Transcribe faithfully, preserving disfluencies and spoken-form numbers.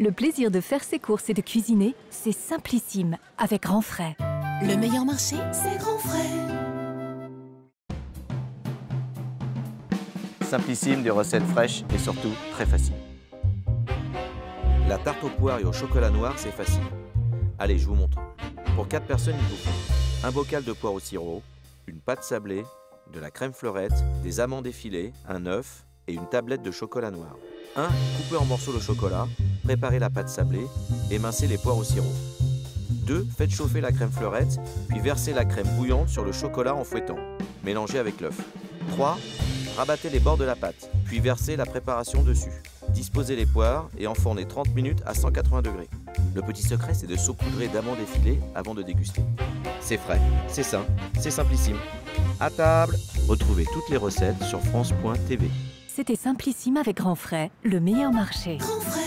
Le plaisir de faire ses courses et de cuisiner, c'est Simplissime, avec Grand Frais. Le meilleur marché, c'est Grand Frais. Simplissime, des recettes fraîches et surtout très faciles. La tarte aux poires et au chocolat noir, c'est facile. Allez, je vous montre. Pour quatre personnes, il vous faut un bocal de poire au sirop, une pâte sablée, de la crème fleurette, des amandes effilées, un œuf et une tablette de chocolat noir. un. Coupez en morceaux le chocolat, préparez la pâte sablée, émincez les poires au sirop. deux. Faites chauffer la crème fleurette, puis versez la crème bouillante sur le chocolat en fouettant. Mélangez avec l'œuf. trois. Rabattez les bords de la pâte, puis versez la préparation dessus. Disposez les poires et enfournez trente minutes à cent quatre-vingts degrés. Le petit secret, c'est de saupoudrer d'amandes effilées avant de déguster. C'est frais, c'est sain, c'est simplissime. À table! Retrouvez toutes les recettes sur France point T V. C'était Simplissime avec Grand Frais, le meilleur marché. Grand Frais.